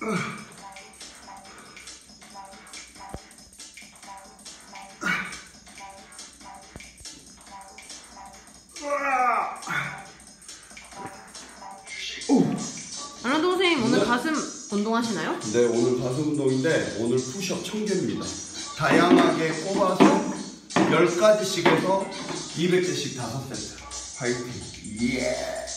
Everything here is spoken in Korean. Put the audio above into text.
아나도 선생님 오늘 가슴 운동하시나요? 네, 오늘 가슴 운동인데 오늘 푸시업 1000개입니다. 다양하게 꼽아서 10가지씩 해서 200개씩 5세트. 화이팅! 예!